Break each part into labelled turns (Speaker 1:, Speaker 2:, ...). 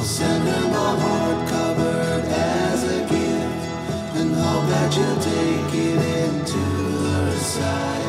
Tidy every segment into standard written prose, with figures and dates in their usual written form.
Speaker 1: Send her my heart covered as a gift, and hope that you'll take it into her side.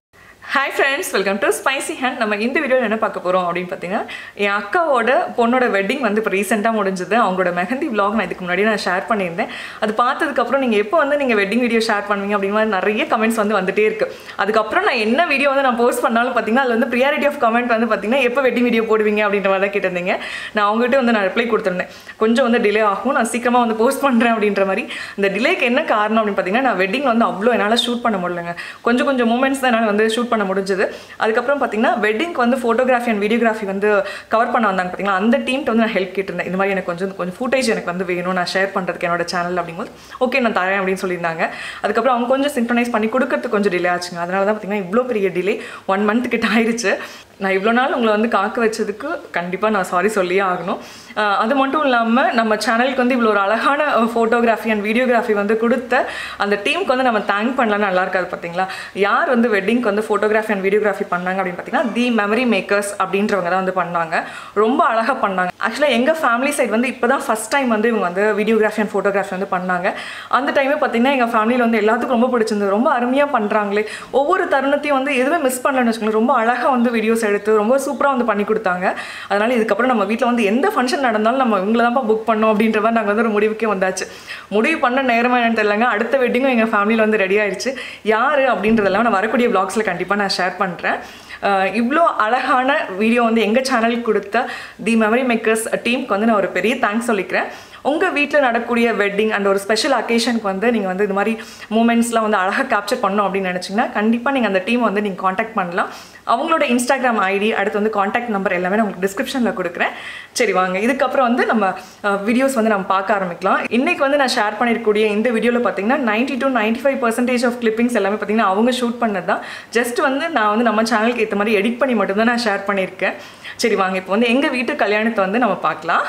Speaker 2: Hi friends, welcome to Spicy Hand. நம்ம இந்த வீடியோல என்ன பார்க்க போறோம் அப்படினு பாத்தீங்கன்னா என் அக்காவோட பொண்ணோட வெட்டிங் வந்து இப்ப ரீசன்ட்டா முடிஞ்சது. அவங்களோட மெஹந்தி vlog நான் இதுக்கு முன்னாடி நான் ஷேர் பண்ணியிருந்தேன். அது பார்த்ததுக்கு அப்புறம் நீங்க எப்போ வந்து நீங்க வெட்டிங் வீடியோ ஷேர் பண்ணுவீங்க அப்படின மாதிரி நிறைய கமெண்ட்ஸ் வந்து வந்துட்டே இருக்கு. அதுக்கு அப்புறம் நான் என்ன வீடியோ வந்து நான் போஸ்ட் பண்ணாலும் பாத்தீங்கன்னா அதுல வந்து priority of comment வந்து பாத்தீங்கன்னா எப்போ வெட்டிங் வீடியோ போடுவீங்க அப்படின்ற மாதிரி கேட்டிருந்தீங்க. நான் அவங்ககிட்ட வந்து நான் ரிப்ளை கொடுத்திருந்தேன். கொஞ்சம் வந்து டிலே ஆகும், நான் சீக்கிரமா வந்து போஸ்ட் பண்றேன் அப்படின்ற மாதிரி. இந்த டிலேக்கு என்ன காரணம் அப்படினு பாத்தீங்கன்னா நான் வெட்டிங் வந்து அவ்ளோ என்னால ஷூட் பண்ண முடியலங்க. கொஞ்சம் மூமெண்ட்ஸ் தான் என்னால வந்து ஷூட் பண்ண முடிஞ்சது. அதுக்கப்புறம் பார்த்தீங்கன்னா வெட்டிங்க்கு வந்து ஃபோட்டோகிராஃபி அண்ட் வீடியோகிராஃபி வந்து கவர் பண்ண வந்தாங்க பார்த்தீங்களா, அந்த டீம்கிட்ட வந்து நான் ஹெல்ப் கேட்டிருந்தேன். இந்த மாதிரி எனக்கு கொஞ்சம் ஃபுட்டேஜ் எனக்கு வந்து வேணும், நான் ஷேர் பண்ணுறதுக்கு என்னோட சேனல் அப்படிங்கும்போது ஓகே நான் தரேன் அப்படின்னு சொல்லியிருந்தாங்க. அதுக்கப்புறம் அவங்க கொஞ்சம் சிங்க்ரனைஸ் பண்ணி கொடுக்கறதுக்கு கொஞ்சம் டிலே ஆச்சுங்க. அதனால தான் பார்த்தீங்கன்னா இவ்வளோ பெரிய டிலே 1 month கிட்ட ஆயிடுச்சு. நான் இவ்வளோ நாள் உங்களை வந்து காக்க வச்சதுக்கு கண்டிப்பாக நான் சாரி சொல்லியே ஆகணும். அது மட்டும் இல்லாமல் நம்ம சேனலுக்கு வந்து இவ்வளோ ஒரு அழகான ஃபோட்டோகிராஃபி அண்ட் வீடியோகிராஃபி வந்து கொடுத்த அந்த டீமுக்கு வந்து நம்ம தேங்க் பண்ணலாம். நல்லா இருக்காது பார்த்தீங்களா. யார் வந்து வெட்டிங்க்கு வந்து ஃபோட்டோகிராஃபி அண்ட் வீடியோகிராஃபி பண்ணாங்க அப்படின்னு பார்த்தீங்கன்னா தி மெமரி மேக்கர்ஸ் அப்படின்றவங்க தான் வந்து பண்ணாங்க. ரொம்ப அழகாக பண்ணாங்க. ஆக்சுவலாக எங்கள் ஃபேமிலி சைடு வந்து இப்போ தான் ஃபஸ்ட் டைம் வந்து இவங்க வந்து வீடியோகிராஃபி அண்ட் ஃபோட்டோகிராஃபி வந்து பண்ணாங்க. அந்த டைமே பார்த்தீங்கன்னா எங்கள் ஃபேமிலியில் வந்து எல்லாத்துக்கும் ரொம்ப பிடிச்சிருந்தது. ரொம்ப அருமையாக பண்ணுறாங்களே, ஒவ்வொரு தருணத்தையும் வந்து எதுவுமே மிஸ் பண்ணலன்னு வச்சுக்கோங்களேன். ரொம்ப அழகாக வந்து வீடியோஸ் எடுத்து ரொம்ப சூப்பராக வந்து பண்ணி கொடுத்தாங்க. அதனால இதுக்கப்புறம் நம்ம வீட்டில் வந்து எந்த ஃபங்க்ஷன் நடந்தாலும் நம்ம இவங்களை தான் புக் பண்ணோம் அப்படின்ற மாதிரி நாங்கள் வந்து ஒரு முடிவுக்கே வந்தாச்சு. முடிவு பண்ண நேரமாக என்னன்னு தெரியலங்க, அடுத்த வெட்டிங்கும் எங்கள் ஃபேமிலியில் வந்து ரெடி ஆயிடுச்சு. யார் அப்படின்றதெல்லாம் நான் வரக்கூடிய vlogsல கண்டிப்பாக நான் ஷேர் பண்ணுறேன். இவ்வளோ அழகான வீடியோ வந்து எங்கள் சேனலுக்கு கொடுத்த தி மெமரி மேக்கர்ஸ் டீமுக்கு வந்து நான் ஒரு பெரிய தேங்க்ஸ் சொல்லிக்கிறேன். உங்கள் வீட்டில் நடக்கூடிய வெட்டிங் அண்ட் ஒரு ஸ்பெஷல் அக்கேஷனுக்கு வந்து நீங்கள் வந்து இது மாதிரி மூமெண்ட்ஸ்லாம் வந்து அழகாக கேப்சர் பண்ணணும் அப்படின்னு நினச்சிங்கன்னா கண்டிப்பாக நீங்கள் அந்த டீமை வந்து நீங்கள் காண்டாக்ட் பண்ணலாம். அவங்களோட இன்ஸ்டாகிராம் ஐடி அடுத்து வந்து காண்டாக்ட் நம்பர் எல்லாமே நான் உங்களுக்கு டிஸ்கிரிப்ஷனில் கொடுக்குறேன். சரி வாங்க, இதுக்கப்புறம் வந்து நம்ம வீடியோஸ் வந்து நம்ம பார்க்க ஆரம்பிக்கலாம். இன்றைக்கி வந்து நான் ஷேர் பண்ணியிருக்கக்கூடிய இந்த வீடியோவில் பார்த்தீங்கன்னா 90 to 95% ஆஃப் கிளிப்பிங்ஸ் எல்லாமே பார்த்தீங்கன்னா அவங்க ஷூட் பண்ணது தான். ஜஸ்ட் வந்து நான் வந்து நம்ம சேனலுக்கு ஏற்ற மாதிரி எடிட் பண்ணி மட்டும்தான் நான் ஷேர் பண்ணியிருக்கேன். சரி வாங்க, இப்போ வந்து எங்கள் வீட்டு கல்யாணத்தை வந்து நம்ம பார்க்கலாம்.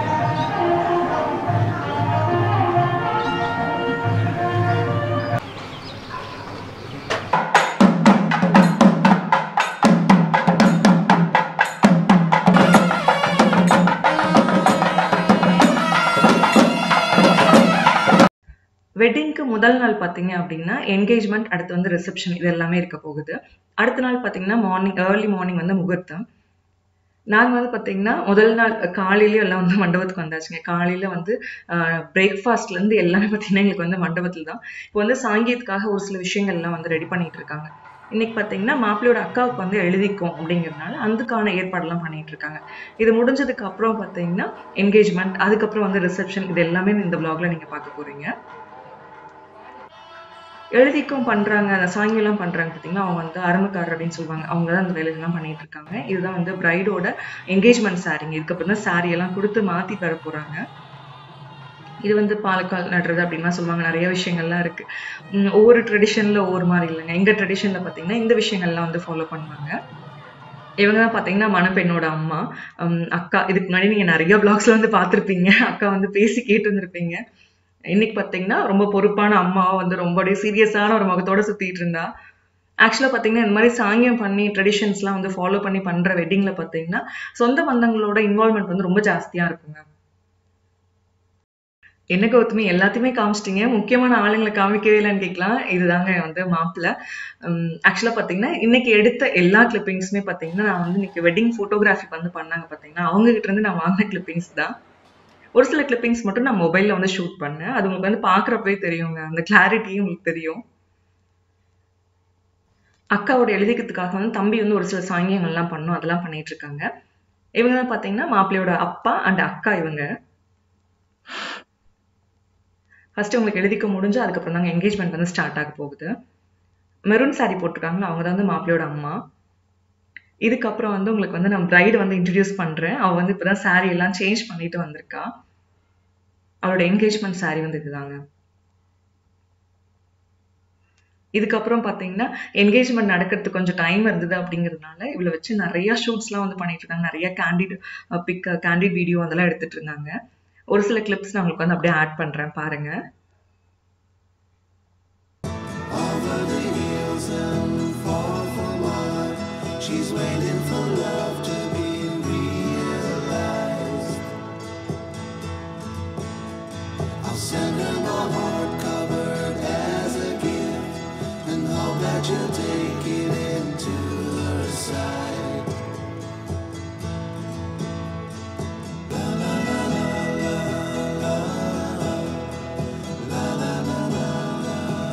Speaker 2: வெட்டிங்க்கு முதல் நாள் பார்த்தீங்க அப்படின்னா என்கேஜ்மெண்ட், அடுத்து வந்து ரிசப்ஷன், இது எல்லாமே இருக்க போகுது. அடுத்த நாள் பார்த்தீங்கன்னா ஏர்லி மார்னிங் வந்து முகூர்த்தம். நாங்கள் வந்து பார்த்தீங்கன்னா முதல் நாள் காலையிலேயே எல்லாம் வந்து மண்டபத்துக்கு வந்தாச்சுங்க. காலையில் வந்து பிரேக்ஃபாஸ்ட்லேருந்து எல்லாமே பார்த்தீங்கன்னா எங்களுக்கு வந்து மண்டபத்தில் தான். இப்போ வந்து சாங்கீத்துக்காக ஒரு சில விஷயங்கள்லாம் வந்து ரெடி பண்ணிட்டு இருக்காங்க. இன்னைக்கு பார்த்தீங்கன்னா மாப்பிள்ளையோட அக்காவுக்கு வந்து எழுதிக்கும் அப்படிங்கிறதுனால அதுக்கான ஏற்பாடெல்லாம் பண்ணிட்டு இருக்காங்க. இது முடிஞ்சதுக்கு அப்புறம் பார்த்தீங்கன்னா என்கேஜ்மெண்ட், அதுக்கப்புறம் வந்து ரிசப்ஷன், இது எல்லாமே இந்த vlogல நீங்கள் பார்க்க போறீங்க. எழுதிக்கும் பண்ணுறாங்க, அந்த சாங்கியெல்லாம் பண்ணுறாங்க பார்த்தீங்கன்னா அவங்க வந்து அருமைக்காரர் அப்படின்னு சொல்லுவாங்க. அவங்க தான் அந்த வேலையெல்லாம் பண்ணிட்டு இருக்காங்க. இதுதான் வந்து பிரைடோட என்கேஜ்மெண்ட் சாரிங்க. இதுக்கப்புறம் தான் சாரி எல்லாம் கொடுத்து மாற்றி தர போகிறாங்க. இது வந்து பாலக்கால் நடுறது அப்படின்லாம் சொல்லுவாங்க. நிறைய விஷயங்கள்லாம் இருக்கு. ஒவ்வொரு ட்ரெடிஷனில் ஒவ்வொரு மாதிரி இல்லைங்க. எங்கள் ட்ரெடிஷனில் பார்த்தீங்கன்னா இந்த விஷயங்கள்லாம் வந்து ஃபாலோ பண்ணுவாங்க. இவங்க தான் பார்த்தீங்கன்னா மணப்பெண்ணோட அம்மா, அக்கா. இதுக்கு முன்னாடி நீங்கள் நிறைய vlogsல வந்து பார்த்துருப்பீங்க. அக்கா வந்து பேசி கேட்டு இருந்திருப்பீங்க. இன்னைக்கு பார்த்தீங்கன்னா ரொம்ப பொறுப்பான அம்மாவை வந்து ரொம்ப சீரியஸான ஒரு முகத்தோட சுத்திட்டு இருந்தா. ஆக்சுவலாக பார்த்தீங்கன்னா இந்த மாதிரி சாங்கியம் பண்ணி ட்ரெடிஷன்ஸ்லாம் வந்து ஃபாலோ பண்ணி பண்ற வெட்டிங்ல பார்த்தீங்கன்னா சொந்த பந்தங்களோட இன்வால்மெண்ட் வந்து ரொம்ப ஜாஸ்தியா இருக்குங்க. என்ன கௌதமி எல்லாத்தையுமே காமிச்சிட்டீங்க, முக்கியமான ஆளுங்களை காமிக்கவே இல்லைன்னு கேட்கலாம். இதுதாங்க வந்து மாப்பிள்ளை. ஆக்சுவலாக பார்த்தீங்கன்னா இன்னைக்கு எடுத்த எல்லா கிளிப்பிங்ஸுமே பார்த்தீங்கன்னா நான் வந்து இன்னைக்கு வெட்டிங் ஃபோட்டோகிராஃபி வந்து பண்ணாங்க பார்த்தீங்கன்னா அவங்க கிட்ட இருந்து நான் வாங்கின கிளிப்பிங்ஸ் தான். ஒரு சில கிளிப்பிங்ஸ் மட்டும் நான் மொபைலில் வந்து ஷூட் பண்ணேன். அது உங்களுக்கு வந்து பார்க்குறப்பவே தெரியுங்க, அந்த கிளாரிட்டியும் உங்களுக்கு தெரியும். அக்காவோட எழுதிக்கிறதுக்காக வந்து தம்பி வந்து ஒரு சில சாங்கியங்கள்லாம் பண்ணும், அதெல்லாம் பண்ணிட்டு இருக்காங்க. இவங்க தான் பார்த்தீங்கன்னா மாப்பிள்ளையோட அப்பா அண்ட் அக்கா. இவங்க ஃபர்ஸ்ட் உங்களுக்கு எழுதிக்க முடிஞ்சு அதுக்கப்புறம் தாங்க என்கேஜ்மெண்ட் வந்து ஸ்டார்ட் ஆக போகுது. மெரூன் சாரி போட்டிருக்காங்க, அவங்க தான் வந்து மாப்பிள்ளையோட அம்மா. இதுக்கப்புறம் வந்து உங்களுக்கு வந்து நான் பிரைடு வந்து இன்ட்ரடியூஸ் பண்றேன். அவ வந்து இப்பதான் சாரி எல்லாம் சேஞ்ச் பண்ணிட்டு வந்திருக்கா. அவளோட என்கேஜ்மெண்ட் சாரி வந்து இதுதாங்க. இதுக்கப்புறம் பார்த்தீங்கன்னா என்கேஜ்மெண்ட் நடக்கிறதுக்கு கொஞ்சம் டைம் இருந்தது அப்படிங்கிறதுனால இவளை வச்சு நிறைய ஷூட்ஸ்லாம் வந்து பண்ணிட்டு இருக்காங்க. நிறைய கேண்டிட் வீடியோ அதெல்லாம் எடுத்துட்டு இருந்தாங்க. ஒரு சில கிளிப்ஸ் நான் உங்களுக்கு வந்து அப்படியே ஆட் பண்றேன், பாருங்க.
Speaker 1: send her my heart covered as a gift, and hope that you'll take it into her side. La la la la la la la la la la la.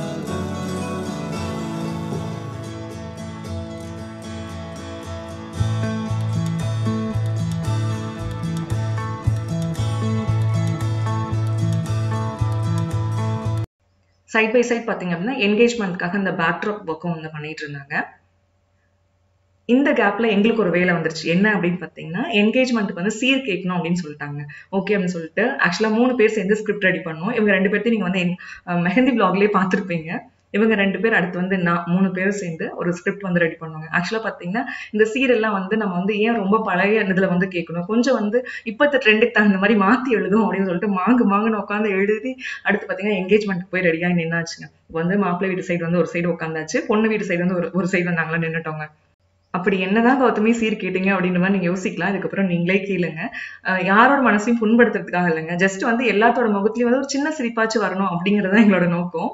Speaker 2: Side by side பார்த்தீங்க அப்படின்னா என்கேஜ்மெண்ட்காக இந்த backdrop ஒர்க்கும் வந்து பண்ணிட்டு இருந்தாங்க. இந்த கேப்ல எங்களுக்கு ஒரு வேலை வந்துருச்சு. என்ன அப்படின்னு பார்த்தீங்கன்னா, என்கேஜ்மெண்ட்டுக்கு வந்து சீர் கேட்கணும் அப்படின்னு சொல்லிட்டாங்க. ஓகே அப்படின்னு சொல்லிட்டு ஆக்சுவலா 3 பேர் சேர்ந்து ஸ்கிரிப்ட் ரெடி பண்ணோம். இவங்க 2 பேர்த்தையும் நீங்க வந்து மெஹந்தி பிளாக்லயே பார்த்துருப்பீங்க. இவங்க 2 பேர் அடுத்து வந்து நான் 3 பேரும் சேர்ந்து ஒரு ஸ்கிரிப்ட் வந்து ரெடி பண்ணுவாங்க. ஆக்சுவலா பார்த்தீங்கன்னா, இந்த சீரெல்லாம் வந்து நம்ம வந்து ஏன் ரொம்ப பழைய இதுல வந்து கேட்கணும், கொஞ்சம் வந்து இப்பத்த ட்ரெண்டுக்கு தகுந்த மாதிரி மாத்தி எழுதும் அப்படின்னு சொல்லிட்டு மாங்குன்னு உட்காந்து எழுதி அடுத்து பார்த்தீங்கன்னா என்கேஜ்மெண்ட் போய் ரெடியாகி நின்னாச்சுங்க. வந்து மாப்பிள்ளை வீட்டு சைடு வந்து ஒரு சைடு உட்காந்தாச்சு, பொண்ணு வீட்டு சைடு வந்து ஒரு சைடு வந்து நாங்களாம் நின்னுட்டோங்க. அப்படி என்னதான் கௌதமி சீர் கேட்டீங்க அப்படின்ற மாதிரி நீங்க யோசிக்கலாம். இதுக்கப்புறம் நீங்களே கேளுங்க. யாரோட மனசையும் புண்படுத்துறதுக்காக இல்லைங்க. ஜஸ்ட் வந்து எல்லாத்தோட முகத்திலயும் வந்து ஒரு சின்ன சிரிப்பாச்சு வரணும் அப்படிங்கறத எங்களோட நோக்கம்.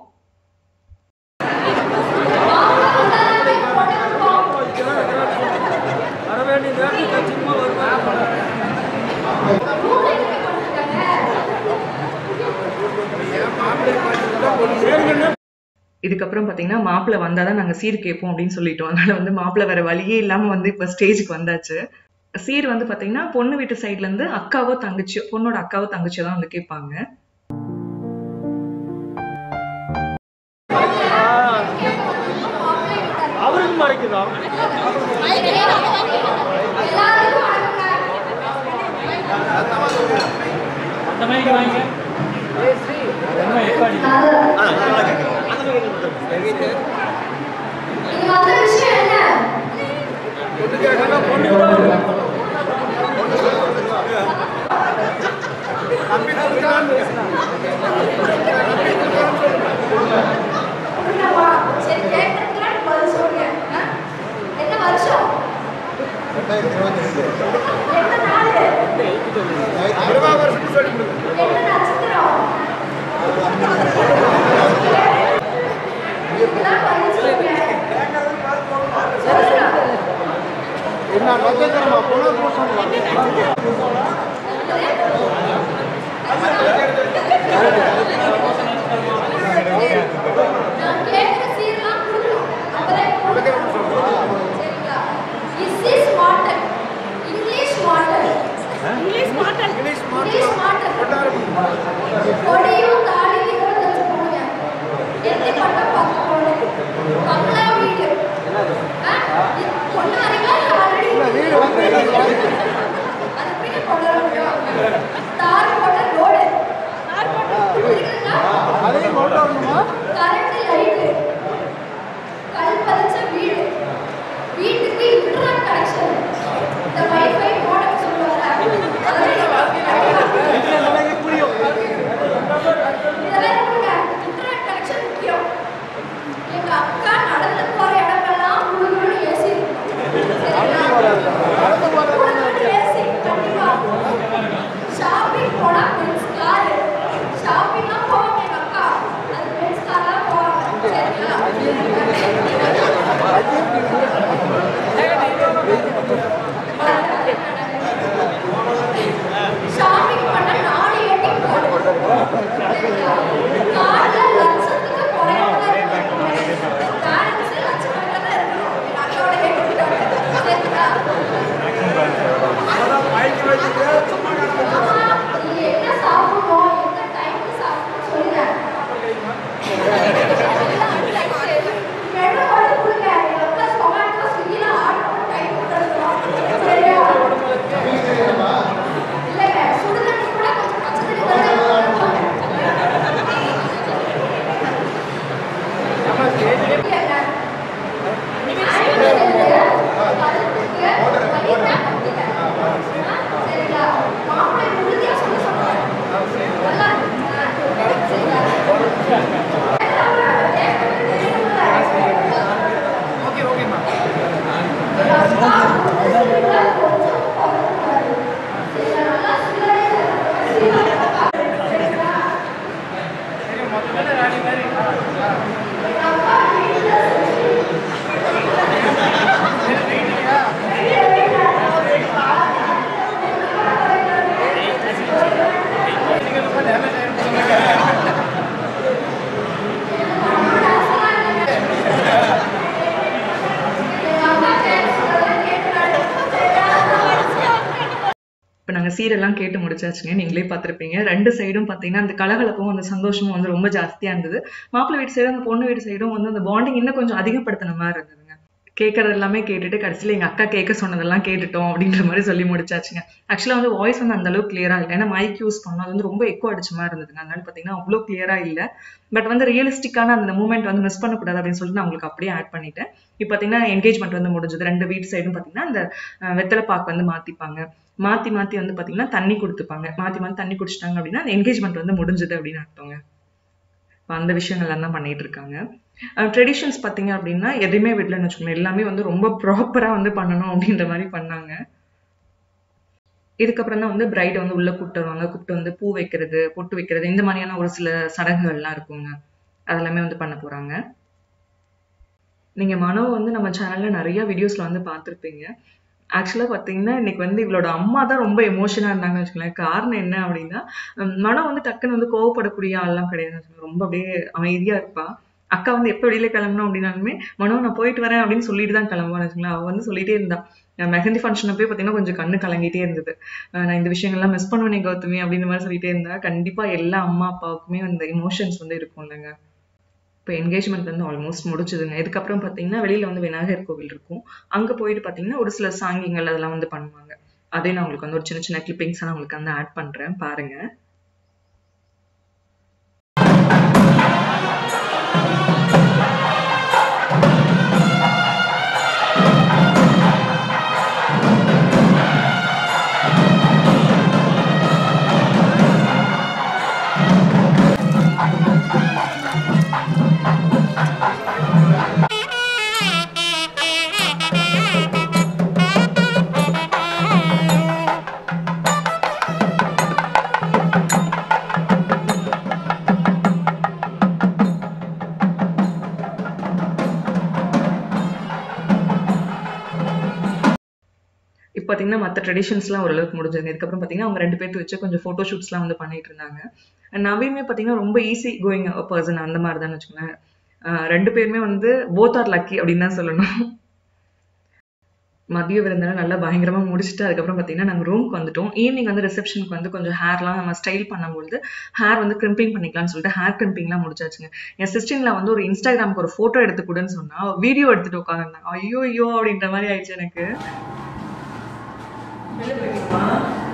Speaker 2: இதுக்கப்புறம் பாத்தீங்கன்னா மாப்பிள்ளை வந்தாதான் நாங்க சீர் கேட்போம் அப்படின்னு சொல்லிட்டோம். அதனால வந்து மாப்பிள்ளை வேற வழியே இல்லாம வந்து இப்ப ஸ்டேஜுக்கு வந்தாச்சு. சீர் வந்து பாத்தீங்கன்னா பொண்ணு வீட்டு சைட்ல இருந்து அக்காவோ தங்கச்சியோ, பொண்ணோட அக்காவோ தங்கச்சியோ தான் வந்து கேட்பாங்க. அவருக்கு மறைக்குதா? அந்த மைக் வாங்க. ஏய் ஸ்ரீ, என்ன ஏற்பாடு? இது வந்து விஷயம் என்ன? பொண்ணு கேக்குறா பொண்ணு. தம்பி தான் பேசுறான். என்னவா? சரி கேக்குறதுல பதில் சொல்லுங்க. என்ன வருஷம்? 2022. என்ன நாள்? 20 வருஷம் சொல்லி கொடுங்க. என்ன நட்சத்திரம்? என்ன நட்சத்திரமா? பொண்ணு போறோம். சீரெல்லாம் கேட்டு முடிச்சாச்சுங்க. நீங்களே பார்த்துருப்பீங்க. 2 சைடும் பார்த்தீங்கன்னா, அந்த கலகலப்பும், அந்த சந்தோஷமும் வந்து ரொம்ப ஜாஸ்தியா இருந்தது. மாப்பிள்ளை வீட்டு சைடும், அந்த பொண்ணு வீட்டு சைடும் வந்து அந்த பாண்டிங் இன்னும் கொஞ்சம் அதிகப்படுத்தின மாரி இருந்ததுங்க. கேட்கறது எல்லாமே கேட்டுட்டு கடைசியில எங்க அக்கா கேட்க சொன்னதெல்லாம் கேட்டுட்டோம் அப்படின்ற மாரி சொல்லி முடிச்சாச்சுங்க. ஆக்சுவலா வந்து வாய்ஸ் வந்து அந்த அளவுக்கு கிளியரா இல்ல. ஏன்னா மைக் யூஸ் பண்ணோம். அது வந்து ரொம்ப எக்கோ அடிச்ச மாரி இருந்ததுங்க. அதனால பார்த்தீங்கன்னா, அவ்ளோ கிளியரா இல்ல. பட் வந்து ரியலிஸ்டிக்கான அந்த மூமெண்ட் வந்து மிஸ் பண்ணக்கூடாது அப்படின்னு சொல்லிட்டு நான் உங்களுக்கு அப்படியே ஆட் பண்ணிட்டேன். இப்போ பார்த்தீங்கன்னா, என்கேஜ்மெண்ட் வந்து முடிஞ்சது. 2 வீட்டு சைடும் பார்த்தீங்கன்னா, அந்த வெத்தலை பாக்கு வந்து மாத்திப்பாங்க. மாத்தி மாத்தி வந்து பார்த்தீங்கன்னா, தண்ணி குடுத்துப்பாங்க. மாத்தி மாத்தி தண்ணி குடிச்சிட்டாங்க அப்படின்னா, அந்த என்கேஜ்மெண்ட் வந்து முடிஞ்சது அப்படின்னு அர்த்தங்க. அந்த விஷயங்கள்லாம் தான் பண்ணிட்டு இருக்காங்க. ட்ரெடிஷன்ஸ் பார்த்தீங்க அப்படின்னா, எதையுமே விடலன்னு வச்சுக்கோங்களேன். எல்லாமே வந்து ரொம்ப ப்ராப்பரா வந்து பண்ணணும் அப்படின்ற மாரி பண்ணாங்க. இதுக்கப்புறம் தான் வந்து பிரைட வந்து உள்ள கூட்டு வருவாங்க. கூப்ட்டு வந்து பூ வைக்கிறது, பொட்டு வைக்கிறது இந்த மாரியான ஒரு சில சடங்குகள்லாம் இருக்குங்க. அதெல்லாமே வந்து பண்ண போறாங்க. நீங்க மனோ வந்து நம்ம சேனல்ல நெறைய வீடியோஸ்ல வந்து பார்த்திருப்பீங்க. ஆக்சுவலா பார்த்தீங்கன்னா, இன்னைக்கு வந்து இவளோட அம்மா தான் ரொம்ப எமோஷனா இருந்தாங்கன்னு வச்சுக்கோங்களேன். காரணம் என்ன அப்டின்னா, மனோ வந்து டக்குன்னு வந்து கோவப்படக்கூடிய ஆள்லாம் கிடையாதுன்னு வச்சுக்கோங்க. ரொம்ப அப்டியே அமைதியா இருப்பா. அக்கா வந்து எப்ப வெளில கிளம்பணும் அப்டின்னாலுமே, "மனோ நான் போயிட்டு வரேன்" அப்டின்னு சொல்லிட்டு தான் கிளம்புவான்னு வச்சுக்கோங்களேன். அவ வந்து சொல்லிட்டே இருந்தா. மெஹந்தி ஃபங்ஷன் அப்பயே பார்த்தீங்கன்னா, கொஞ்சம் கண்ணு கலங்கிட்டே இருந்தது. "நான் இந்த விஷயங்கள்லாம் மிஸ் பண்ணுவேனே கௌதமி" அப்டின்ற மாரி சொல்லிட்டே இருந்தா. கண்டிப்பா எல்லா அம்மா, அப்பாவுக்குமே அந்த எமோஷன்ஸ் வந்து இருக்கும் இல்லங்க. இப்ப என்கேஜ்மெண்ட் வந்து ஆல்மோஸ்ட் முடிச்சுதுங்க. இதுக்கப்புறம் பார்த்தீங்கன்னா, வெளியில வந்து விநாயகர் கோவில் இருக்கும். அங்க போயிட்டு பார்த்தீங்கன்னா, ஒரு சில சாங்கியங்கள் அதெல்லாம் வந்து பண்ணுவாங்க. அதே நான் உங்களுக்கு வந்து ஒரு சின்ன சின்ன கிளிப்பிங்ஸா நான் உங்களுக்கு வந்து ஆட் பண்றேன். பாருங்க. இப்ப பார்த்தீங்கன்னா, மத்த ட்ரெடிஷன்ஸ்லாம் ஓரளவுக்கு முடிஞ்சதுங்க. இதுக்கப்புறம் பார்த்தீங்கன்னா, அவங்க 2 பேத்த வச்சு கொஞ்சம் ஃபோட்டோ ஷூட்ஸ்லாம் வந்து பண்ணிட்டு இருந்தாங்க. நவியுமே பார்த்தீங்கன்னா, ரொம்ப ஈஸி கோயிங் பெர்சன் அந்த மாரி தான்னு வச்சுக்கோங்களேன். 2 பேருமே வந்து போத் ஆர் லக்கி அப்படின்னு தான் சொல்லணும். மதிய விருந்தெல்லாம் நல்லா பயங்கரமா முடிச்சுட்டு, அதுக்கப்புறம் பார்த்தீங்கன்னா, நாங்க ரூம்க்கு வந்துட்டோம். ஈவினிங் வந்து ரிசப்ஷனுக்கு வந்து கொஞ்சம் ஹேர்லாம் நம்ம ஸ்டைல் பண்ணும்பொழுது, ஹேர் வந்து கிரிம்பிங் பண்ணிக்கலாம்னு சொல்லிட்டு ஹேர் கிரிம்பிங்லாம் முடிச்சாச்சுங்க. என் சிஸ்டர்-இன்-லா வந்து ஒரு இன்ஸ்டாகிராம்க்கு ஒரு ஃபோட்டோ எடுத்து குடுன்னு சொன்னா, வீடியோ எடுத்துட்டு உட்கார்ந்திருந்தாங்க. ஐய்யய்யோ! அப்படின்ற மாரி ஆயிடுச்சு எனக்கு. வெளில போயிட்டீங்களா?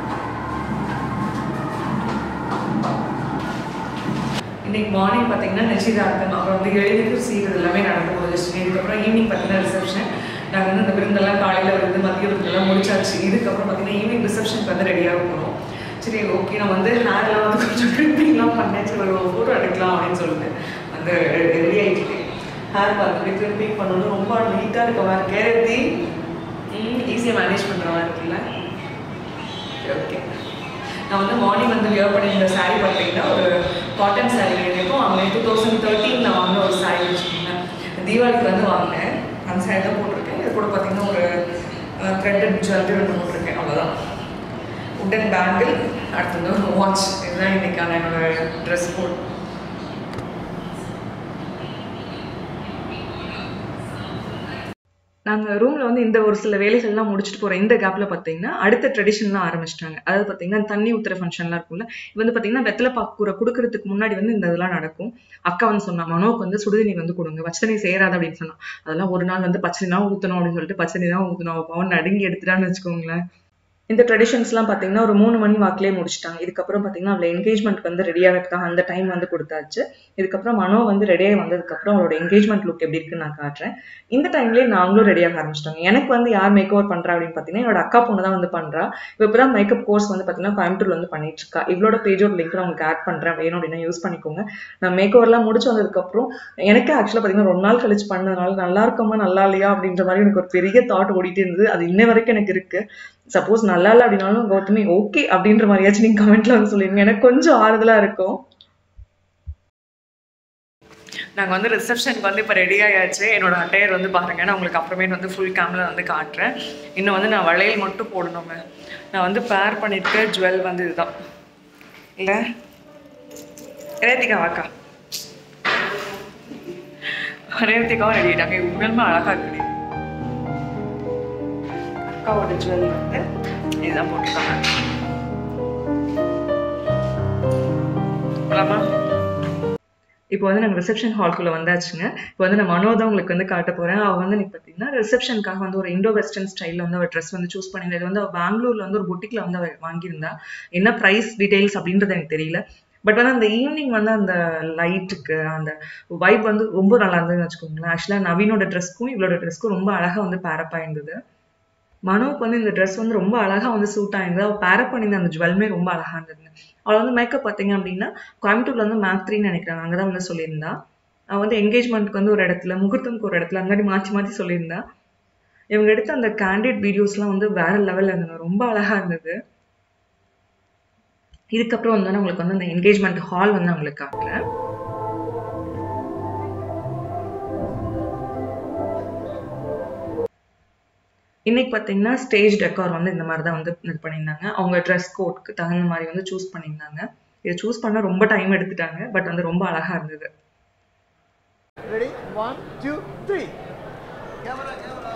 Speaker 2: இன்னைக்கு மார்னிங் பார்த்தீங்கன்னா நிச்சயதார்த்தம், அப்புறம் வந்து எழுதிக்கு சீர் எல்லாமே நடந்து முடிஞ்சிச்சு. இதுக்கப்புறம் ஈவினிங் பார்த்தீங்கன்னா ரிசப்ஷன். நாங்கள் வந்து இந்த விருந்தெல்லாம் காலையில் விருந்து மதிய விருந்தெல்லாம் முடிச்சாச்சு. இதுக்கப்புறம் பார்த்தீங்கன்னா ஈவினிங் ரிசப்ஷனுக்கு வந்து ரெடியாக போகிறோம். சரி ஓகே, நான் வந்து ஹேர்லாம் வந்து கொஞ்சம் கிரிப்பிங்லாம் பண்ணேன். சரி ஒரு ஃபோட்டோ எடுக்கலாம் அப்படின்னு சொல்லிட்டு வந்து ரெடி ஆகிட்டு ஹேர் பார்த்துட்டு கிரிப்பிங் பண்ணணும். ரொம்ப நீட்டாக இருக்க மாதிரி கேரத்தி ஈஸியாக மேனேஜ் பண்ணுற மாதிரி இருக்குல்ல. ஓகே, நான் வந்து மார்னிங் வந்து வியர் பண்ணியிருந்த சாரீ பார்த்தீங்கன்னா ஒரு காட்டன் சாரீ இருக்கும். அவங்க 2013 வாங்கின ஒரு சாரீ வச்சுக்கோங்க. தீபாவளிக்கு வந்து வாங்கினேன். அந்த சாரீ தான் போட்டிருக்கேன். இது கூட பார்த்தீங்கன்னா ஒரு த்ரெட்டட் ஜுவல்லரி ஒன்று போட்டிருக்கேன். அவ்வளோதான். உட்டன் பேங்கிள், அடுத்தது ஒரு வாட்ச். இதுதான் இன்னைக்கான என்னோட ட்ரெஸ் கோட். நாங்க ரூம்ல வந்து இந்த ஒரு சில வேலைகள்லாம் முடிச்சுட்டு போற இந்த கேப்ல பார்த்தீங்கன்னா, அடுத்த ட்ரெடிஷன்லாம் ஆரம்பிச்சுட்டாங்க. அதாவது பார்த்தீங்கன்னா, தண்ணி ஊத்துற ஃபங்ஷன்லாம் இருக்கும்ல. இது வந்து பார்த்தீங்கன்னா, வெத்தல பாக்கு கூர குடுக்குறதுக்கு முன்னாடி வந்து இந்த இதெல்லாம் நடக்கும். அக்கா வந்து சொன்னா, "மனோவுக்கு வந்து சுடுதண்ணி வந்து குடுங்க. பச்ச தண்ணி சேராது" அப்படின்னு சொன்னா. அதெல்லாம் ஒரு நாள் வந்து பச்ச தண்ணி தான் ஊத்தணும் அப்படின்னு சொல்லிட்டு பச்ச தண்ணி தான் ஊத்துனோம். அவ பாவம் நடுங்கி எடுத்துட்டான்னு வச்சுக்கோங்களேன். இந்த ட்ரெடிஷன்ஸ்லாம் பார்த்தீங்கன்னா, ஒரு 3 மணி வாக்குலயே முடிச்சுட்டாங்க. இதுக்கப்புறம் பார்த்தீங்கன்னா, அவள என்கேஜ்மென்ட்க்கு வந்து ரெடி ஆகறதுக்காக அந்த டைம் வந்து குடுத்தாச்சு. இதுக்கப்புறம் மனோ வந்து ரெடி ஆகி வந்ததுக்கப்புறம் அவளோட என்கேஜ்மென்ட் லுக் எப்படி இருக்குன்னு நான் காட்டுறேன். இந்த டைம்லயே நாங்களும் ரெடி ஆக ஆரம்பிச்சுட்டோங்க. எனக்கு வந்து யார் மேக் ஓவர் பண்றா அப்படின்னு பார்த்தீங்கன்னா, என்னோட அக்கா பொண்ணு தான் வந்து பண்றா. இவ இப்பதான் மேக்கப் கோர்ஸ் வந்து பார்த்தீங்கன்னா, கோயம்புத்தூர்ல வந்து பண்ணிட்டு இருக்கா. இவளோட பேஜோட லிங்க் நான் உங்களுக்கு ஆட் பண்றேன். வேணும் அப்படின்னா யூஸ் பண்ணிக்கோங்க. நான் மேக் ஓவர்லாம் முடிச்சு வந்ததுக்கப்புறம் எனக்கே ஆக்சுவலா பார்த்தீங்கன்னா, ரொம்ப நாள் கழிச்சு பண்ணதுனால நல்லா இருக்கமா, நல்லா இல்லையா அப்படின்ற மாதிரி எனக்கு ஒரு பெரிய தாட் ஓடிட்டே இருந்தது. அது இன்ன வரைக்கும் எனக்கு இருக்கு. சப்போஸ் நல்லா இல்ல அப்படின்னாலும் கௌதமி ஓகே அப்படின்ற மாதிரியாச்சும் நீங்க கமெண்ட்ல வந்து சொல்லிருங்க. எனக்கு கொஞ்சம் ஆறுதலா இருக்கும். நாங்கள் வந்து ரிசப்ஷனுக்கு வந்து இப்போ ரெடி ஆயாச்சு. என்னோட அட்டையர் வந்து பாருங்க, நான் உங்களுக்கு அப்புறமேட்டு வந்து ஃபுல் கேமரா வந்து காட்டுறேன். இன்னும் வந்து நான் வளையல் மட்டும் போடணுங்க. நான் வந்து பேர் பண்ணியிருக்க ஜுவல் வந்து இதுதான் இல்லை ரேத்திகா வாக்கா. ரேத்திகாவும் ரெடி ஆகிட்டாங்க. உண்மையுமே அழகா இருக்கு. அக்காவோட ஜுவல் வந்து இதுதான் போட்டிருக்காங்க. போகலாமா? இப்போ வந்து நாங்கள் ரிசப்ஷன் ஹால்குள்ளே வந்தாச்சுங்க. இப்போ வந்து நான் மனோ தான் உங்களுக்கு வந்து காட்ட போகிறேன். அவள் வந்து எனக்கு பார்த்தீங்கன்னா ரிசப்ஷனுக்காக வந்து ஒரு இண்டோ வெஸ்டர்ன் ஸ்டைலில் வந்து அவள் ட்ரெஸ் வந்து சூஸ் பண்ணியிருந்தது. இது வந்து அவள் பெங்களூரில் வந்து ஒரு புட்டிக்கில் வந்து அவள் வாங்கியிருந்தா. என்ன ப்ரைஸ் டீட்டெயில்ஸ் அப்படின்றது எனக்கு தெரியல. பட் வந்து அந்த ஈவினிங் வந்து அந்த லைட்டுக்கு அந்த வைப் வந்து ரொம்ப நல்லா இருந்ததுன்னு வச்சுக்கோங்களேன். ஆக்சுவலாக நவீனோட ட்ரெஸ்க்கும் இவளோட ட்ரெஸ்க்கும் ரொம்ப அழகாக வந்து பேரப்பாக இருந்தது. மனோவுக்கு வந்து இந்த ட்ரெஸ் வந்து ரொம்ப அழகாக வந்து சூட் ஆயிருந்தது. அவள் பேரப் பண்ணியிருந்த அந்த ஜுவல்மே ரொம்ப அழகாக இருந்ததுங்க. அவள் வந்து மேக்கப் பார்த்தீங்க அப்படின்னா கோயம்புத்தூர்ல வந்து மேக் 3ன்னு நினைக்கிறாங்க, அங்கே தான் வந்து சொல்லியிருந்தா. அவள் வந்து என்கேஜ்மெண்ட்டுக்கு வந்து ஒரு இடத்துல, முகூர்த்தம்க்கு ஒரு இடத்துல, அந்த மாதிரி மாற்றி மாற்றி சொல்லியிருந்தா. இவங்க எடுத்த அந்த கேண்டிட் வீடியோஸ்லாம் வந்து வேற லெவலில் இருந்தது, ரொம்ப அழகாக இருந்தது. இதுக்கப்புறம் வந்து உங்களுக்கு வந்து அந்த என்கேஜ்மெண்ட் ஹால் வந்து உங்களுக்கு காட்டுறேன். இன்னைக்கு பார்த்தீங்கன்னா ஸ்டேஜ் டெக்கார் வந்து இந்த மாதிரி தான் வந்து இது பண்ணியிருந்தாங்க. அவங்க ட்ரெஸ் கோட்க்கு தகுந்த மாதிரி வந்து சூஸ் பண்ணியிருந்தாங்க. இதை சூஸ் பண்ண ரொம்ப டைம் எடுத்துட்டாங்க, பட் வந்து ரொம்ப அழகா இருந்தது.
Speaker 3: Ready? 1, 2, 3. Camera.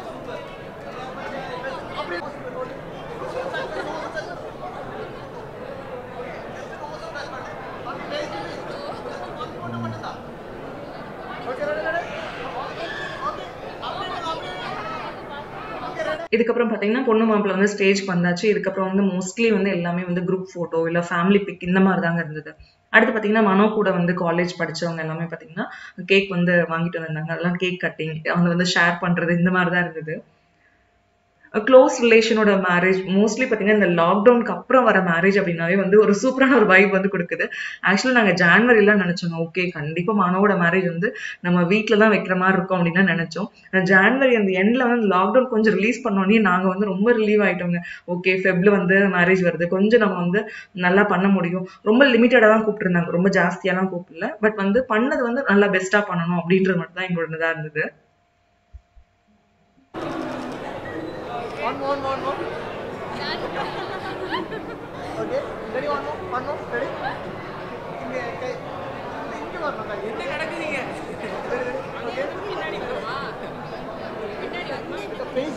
Speaker 2: இதுக்கப்புறம் பார்த்தீங்கன்னா பொண்ணு மாப்பிள்ள வந்து ஸ்டேஜ்க்கு வந்தாச்சு. இதுக்கப்புறம் வந்து மோஸ்ட்லி வந்து எல்லாமே வந்து குரூப் ஃபோட்டோ இல்லை ஃபேமிலி பிக் இந்த மாதிரி தாங்க இருந்தது. அடுத்து பார்த்தீங்கன்னா மனோ கூட வந்து காலேஜ் படித்தவங்க எல்லாமே பார்த்தீங்கன்னா கேக் வந்து வாங்கிட்டு வந்திருந்தாங்க. அதெல்லாம் கேக் கட்டிங், அவங்க வந்து ஷேர் பண்ணுறது இந்த மாதிரி தான் இருந்தது. க்ளோஸ் ரிலேஷனோட மேரேஜ் மோஸ்ட்லி பார்த்தீங்கன்னா இந்த லாக்டவுனுக்கு அப்புறம் வர மேரேஜ் அப்படின்னாவே வந்து ஒரு சூப்பரான ஒரு வைப் வந்து கொடுக்குது. ஆக்சுவலாக நாங்கள் ஜான்வரிலாம் நினச்சோங்க, ஓகே கண்டிப்பாக மனோட மேரேஜ் வந்து நம்ம வீட்டில் தான் வைக்கிற மாதிரி இருக்கும் அப்படின்னு தான் நினச்சோம். ஜான்வரி அந்த எண்டில் வந்து லாக்டவுன் கொஞ்சம் ரிலீஸ் பண்ணோன்னே நாங்கள் வந்து ரொம்ப ரிலீவ் ஆகிட்டோங்க. ஓகே ஃபெப்ல வந்து மேரேஜ் வருது, கொஞ்சம் நம்ம வந்து நல்லா பண்ண முடியும். ரொம்ப லிமிட்டடாக தான் கூப்பிட்டுருந்தாங்க, ரொம்ப ஜாஸ்தியாலாம் கூப்பிடல. பட் வந்து பண்ணது வந்து நல்லா பெஸ்ட்டாக பண்ணணும் அப்படின்றது மட்டும் தான் எங்களோட இதாக இருந்தது.
Speaker 3: One more. Okay, ready? One more, ready? இங்க வரணும். என்ன நடக்குதுங்க? Okay. பின்னாடி வருமா? ஃபேஸ்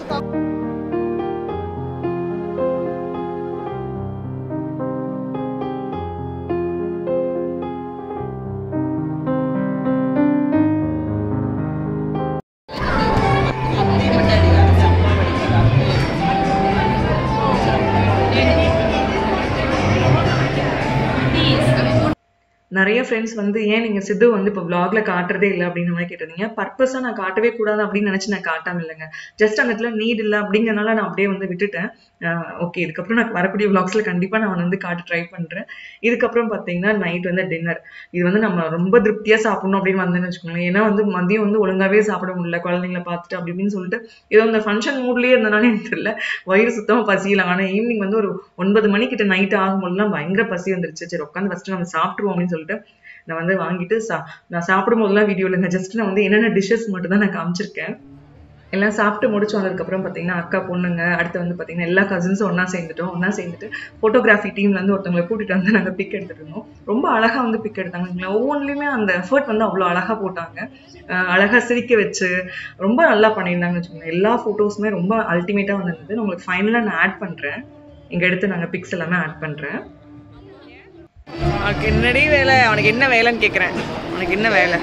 Speaker 2: நிறைய ஃப்ரெண்ட்ஸ் வந்து ஏன் நீங்கள் சித்து வந்து இப்போ vlogல காட்டுறதே இல்லை அப்படின்ற மாதிரி கேட்டிருந்தீங்க. பர்பஸாக நான் காட்டவே கூடாது அப்படின்னு நினச்சி நான் காட்டாமல் இல்லைங்க. ஜஸ்ட் அந்த இடத்துல நீட் இல்லை அப்படிங்கிறனால நான் அப்படியே வந்து விட்டுட்டேன். ஓகே இதுக்கப்புறம் நான் வரக்கூடிய vlogsல கண்டிப்பாக நான் வந்து காட்ட ட்ரை பண்ணுறேன். இதுக்கப்புறம் பார்த்தீங்கன்னா நைட் வந்து டின்னர். இது வந்து நம்ம ரொம்ப திருப்தியாக சாப்பிடணும் அப்படின்னு வந்தேன்னு வச்சுக்கோங்களேன். ஏன்னா வந்து மதியம் வந்து ஒழுங்காகவே சாப்பிட முடியல, குழந்தைங்கள பார்த்துட்டு அப்படி இப்படின்னு சொல்லிட்டு ஏதோ இந்த ஃபங்க்ஷன் மூட்லேயே இருந்தனாலே எனக்கு தெரியல, வயிறு சுத்தமாக பசியில. ஆனால் ஈவினிங் வந்து ஒரு 9 மணிக்கிட்ட நைட்டு ஆகும்போதுலாம் பயங்கர பசி வந்துருச்சு. சரி உட்காந்து ஃபஸ்ட்டு நம்ம சாப்பிட்ருவோம் அப்படின்னு சொல்லிட்டு நான் வந்து வாங்கிட்டு நான் சாப்பிடும் போதெல்லாம் வீடியோ இல்லைங்க, ஜஸ்ட் நான் வந்து என்னென்ன டிஷ்ஷஸ் மட்டும் தான் நான் காமிச்சிருக்கேன். எல்லாம் சாப்பிட்டு முடிச்சு வந்ததுக்கப்புறம் பார்த்தீங்கன்னா அக்கா பொண்ணுங்க அடுத்து வந்து பார்த்தீங்கன்னா எல்லா கசின்ஸும் ஒன்றா சேர்ந்துட்டு ஃபோட்டோகிராஃபி டீம்லேருந்து ஒருத்தவங்களை கூட்டிகிட்டு வந்து நாங்கள் பிக் எடுத்துட்டு இருந்தோம். ரொம்ப அழகாக வந்து பிக் எடுத்தாங்க. ஒவ்வொன்றுலையுமே அந்த எஃபர்ட் வந்து அவ்வளோ அழகாக போட்டாங்க. அழகாக சிரிக்க வச்சு ரொம்ப நல்லா பண்ணியிருந்தாங்கன்னு வச்சுக்கோங்க. எல்லா ஃபோட்டோஸுமே ரொம்ப அல்டிமேட்டாக வந்துருந்தது. நான் உங்களுக்கு ஃபைனலாக நான் ஆட் பண்ணுறேன், இங்கே எடுத்து நாங்கள் பிக்ஸ் எல்லாமே ஆட் பண்ணுறேன். உனக்கு என்னடி வேலை, அவனுக்கு என்ன வேலைன்னு கேட்குறேன். உனக்கு என்ன வேலை?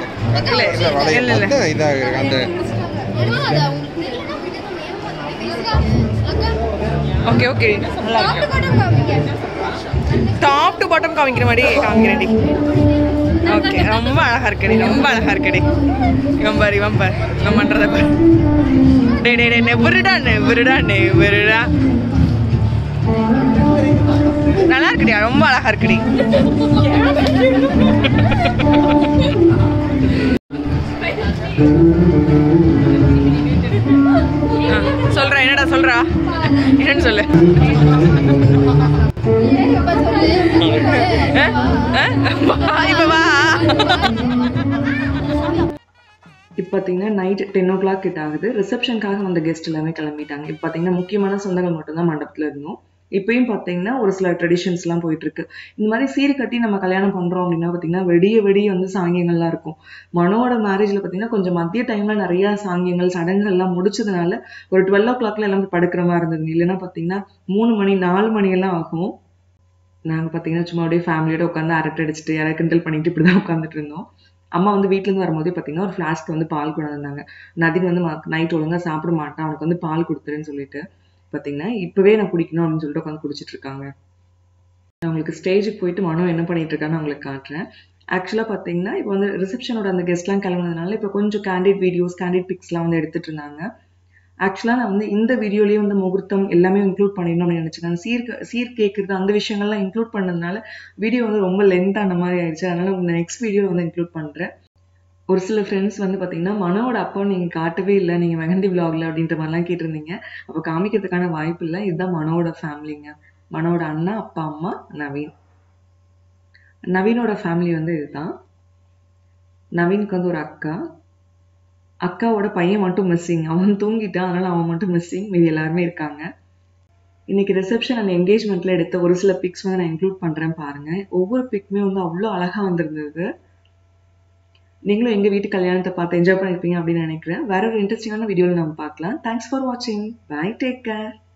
Speaker 2: Okay okay top to bottom காமிக்கிற மாதிரி காமிக்கிறேன்டி. ஓகே ரொம்ப அழகா இருக்கடி, ரொம்ப அழகா இருக்கடி. இவன் பாரு இவன் பண்ணுறத பாரு. டே நெவருடா நல்லா இருக்குடியா, ரொம்ப அழகா இருக்குடி. சொல்றா என்னடா சொல்றா, என்னன்னு சொல்லு. இப்போ பார்த்தீங்கன்னா நைட் 10 o'clock கிட்ட ஆகுது. ரிசப்ஷனுக்காக வந்த கெஸ்ட் எல்லாமே கிளம்பிட்டாங்க. இப்போ பார்த்தீங்கன்னா முக்கியமான சொந்தங்கள் மட்டும்தான் மண்டபத்தில் இருந்தோம். இப்பயும் பார்த்தீங்கன்னா ஒரு சில ட்ரெடிஷன்ஸ்லாம் போயிட்டு இருக்கு. இந்த மாதிரி சீர் கட்டி நம்ம கல்யாணம் பண்றோம் அப்படின்னா பார்த்தீங்கன்னா வெடிய வந்து சாங்கியங்கள்லாம் இருக்கும். மனோட மேரேஜ்ல பார்த்தீங்கன்னா கொஞ்சம் மதிய டைம்ல நிறைய சாங்கியங்கள் சடங்குகள்லாம் முடிச்சதுனால ஒரு 12 o'clockல எல்லாமே படுக்கிற மாதிரி இருந்தது. இல்லைன்னா பார்த்தீங்கன்னா 3 மணி 4 மணி எல்லாம் ஆகும். நாங்கள் பார்த்தீங்கன்னா சும்மா அப்படியே ஃபேமிலியோட உட்காந்து அரட்டை அடிச்சுட்டு யாராவது கிண்டல் பண்ணிட்டு இப்படி தான் உட்காந்துட்டு இருந்தோம். அம்மா வந்து வீட்டிலேருந்து வரும்போதே பார்த்தீங்கன்னா ஒரு ஃப்ளாஸ்க் வந்து பால் கொண்டு வந்தாங்க. நதின் வந்து நைட் ஒழுங்காக சாப்பிட மாட்டான், அவனுக்கு வந்து பால் கொடுத்துருன்னு சொல்லிட்டு பார்த்தீங்கன்னா இப்போவே நான் குடிக்கணும் அப்படின்னு சொல்லிட்டு உட்காந்து குடிச்சிட்டு இருக்காங்க. நான் உங்களுக்கு ஸ்டேஜுக்கு போயிட்டு மனோ என்ன பண்ணிட்டு இருக்கான்னு உங்களுக்கு காட்டுறேன். ஆக்சுவலாக பார்த்தீங்கன்னா இப்போ வந்து ரிசப்ஷனோட அந்த கெஸ்ட்லாம் கிளம்புனதுனால இப்போ கொஞ்சம் கேண்டிட் வீடியோஸ் கேண்டிட் பிக்ஸ்லாம் வந்து எடுத்துட்டு இருந்தாங்க. ஆக்சுவலாக நான் வந்து இந்த வீடியோலேயே வந்து முகூர்த்தம் எல்லாமே இன்க்ளூட் பண்ணிடணும் அப்படின்னு நினச்சிருக்கேன். சீர் கேட்குறது அந்த விஷயங்கள்லாம் இன்க்ளூட் பண்ணதுனால வீடியோ வந்து ரொம்ப லென்த்தான மாதிரி ஆயிடுச்சு. அதனால உங்கள் நெக்ஸ்ட் வீடியோ வந்து இன்க்ளூட் பண்ணுறேன். ஒரு சில ஃப்ரெண்ட்ஸ் வந்து பார்த்தீங்கன்னா மனோட அப்பா நீங்கள் காட்டவே இல்லை, நீங்கள் மெஹந்தி விலாகில் அப்படின்ற மாதிரிலாம் கேட்டிருந்தீங்க. அப்போ காமிக்கிறதுக்கான வாய்ப்பு இல்லை. இதுதான் மனோட ஃபேமிலிங்க. மனோட அண்ணா, அப்பா, அம்மா, நவீன். நவீனோட ஃபேமிலி வந்து இதுதான். நவீனுக்கு வந்து ஒரு அக்கா. அக்காவோட பையன் மட்டும் மிஸ்ஸிங். அவன் தூங்கிட்டான், அதனால அவன் மட்டும் மிஸ்ஸிங். மீதி எல்லாருமே இருக்காங்க. இன்னைக்கு ரிசப்ஷன் அண்ட் என்கேஜ்மெண்ட்ல எடுத்த ஒரு சில பிக்ஸ் வந்து நான் இன்க்ளூட் பண்றேன் பாருங்க. ஒவ்வொரு பிக்குமே வந்து அவ்வளோ அழகா வந்திருந்தது. நீங்களும் எங்க வீட்டு கல்யாணத்தை பார்த்து என்ஜாய் பண்ணிருப்பீங்க அப்படின்னு நினைக்கிறேன். வேற ஒரு இன்ட்ரெஸ்டிங்கான வீடியோவில் நம்ம பார்க்கலாம். தேங்க்ஸ் ஃபார் வாட்சிங். Bye, take care.